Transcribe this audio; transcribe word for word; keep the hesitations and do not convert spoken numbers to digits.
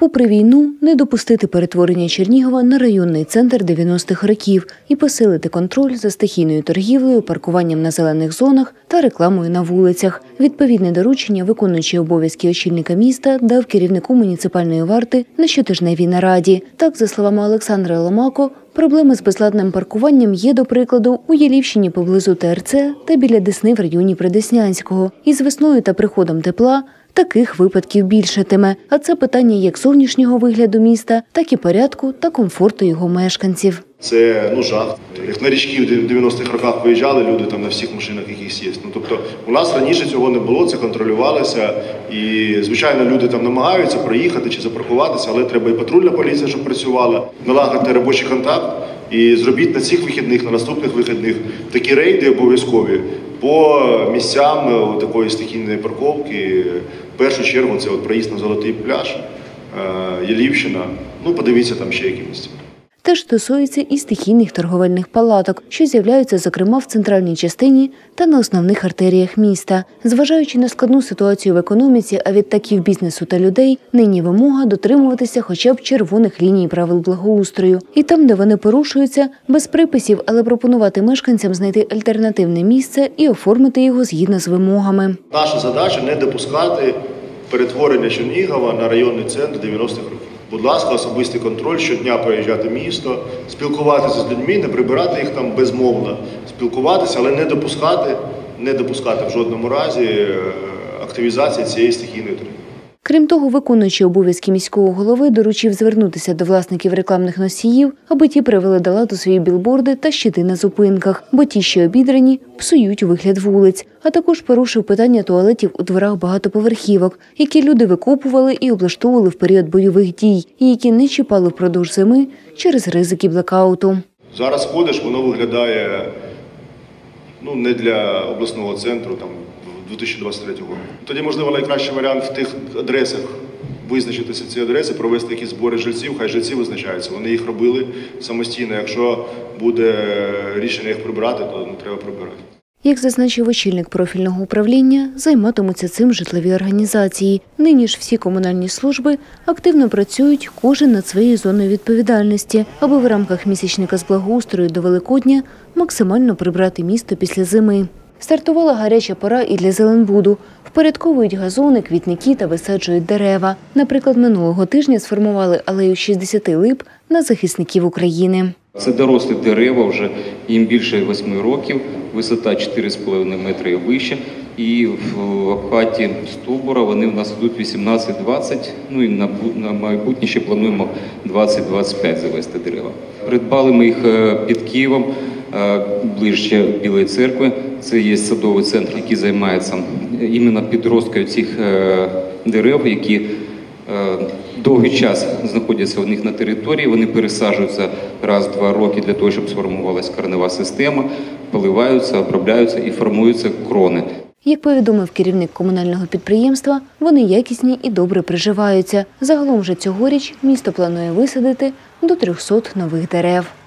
Попри війну, не допустити перетворення Чернігова на районний центр дев'яностих років і посилити контроль за стихійною торгівлею, паркуванням на зелених зонах та рекламою на вулицях. Відповідне доручення виконуючий обов'язки очільника міста дав керівнику муніципальної варти на щотижневій нараді. Так, за словами Олександра Ломако, проблеми з безладним паркуванням є, до прикладу, у Ялівщині поблизу Те Ер Це та біля Десни в районі Придеснянського. І з весною та приходом тепла таких випадків більшатиме. А це питання як зовнішнього вигляду міста, так і порядку та комфорту його мешканців. Це ну, жах. Як на річки в дев'яностих роках виїжджали люди там на всіх машинах, якісь є. Ну, тобто у нас раніше цього не було, це контролювалося. І, звичайно, люди там намагаються проїхати чи запаркуватися, але треба і патрульна поліція, щоб працювала, налагодити робочий контакт. І зробіть на цих вихідних, на наступних вихідних такі рейди обов'язкові по місцям такої стихійної парковки. В першу чергу це от проїзд на Золотий пляж, Ялівщина. Ну, подивіться там ще які місця. Теж стосується і стихійних торговельних палаток, що з'являються, зокрема, в центральній частині та на основних артеріях міста. Зважаючи на складну ситуацію в економіці, а відтак і в бізнесу та людей, нині вимога дотримуватися хоча б червоних ліній правил благоустрою. І там, де вони порушуються, без приписів, але пропонувати мешканцям знайти альтернативне місце і оформити його згідно з вимогами. Наша задача – не допускати перетворення Чернігова на районний центр дев'яностих років. Будь ласка, особистий контроль, щодня проїжджати місто, спілкуватися з людьми, не прибирати їх там безмовно, спілкуватися, але не допускати, не допускати в жодному разі активізації цієї стихійної торгівлі. Крім того, виконуючий обов'язки міського голови доручив звернутися до власників рекламних носіїв, аби ті привели до ладу свої білборди та щити на зупинках, бо ті, що обідрані, псують вигляд вулиць. А також порушив питання туалетів у дворах багатоповерхівок, які люди викопували і облаштовували в період бойових дій, і які не чіпали впродовж зими через ризики блекауту. Зараз ходиш, воно виглядає ну, не для обласного центру, там, дві тисячі двадцять третього року. Тоді, можливо, найкращий варіант в тих адресах визначитися ці адреси, провести якісь збори жильців, хай жильці визначаються. Вони їх робили самостійно. Якщо буде рішення їх прибрати, то не треба прибирати. Як зазначив очільник профільного управління, займатимуться цим житлові організації. Нині ж всі комунальні служби активно працюють, кожен над своєю зоною відповідальності, аби в рамках місячника з благоустрою до Великодня максимально прибрати місто після зими. Стартувала гаряча пора і для Зеленбуду. Впорядковують газони, квітники та висаджують дерева. Наприклад, минулого тижня сформували алею шістдесят лип на захисників України. Це дорослі дерева, вже їм більше восьми років, висота чотири з половиною метри і вище. І в обхваті стовбура вони в нас йдуть вісімнадцять двадцять, ну і на, на майбутнє ще плануємо двадцять двадцять п'ять завести дерева. Придбали ми їх під Києвом, ближче Білої церкви. Це є садовий центр, який займається іменно підросткою цих дерев, які довгий час знаходяться у них на території. Вони пересаджуються раз-два роки для того, щоб сформувалася коренева система, поливаються, обробляються і формуються крони. Як повідомив керівник комунального підприємства, вони якісні і добре приживаються. Загалом же цьогоріч місто планує висадити до трьохсот нових дерев.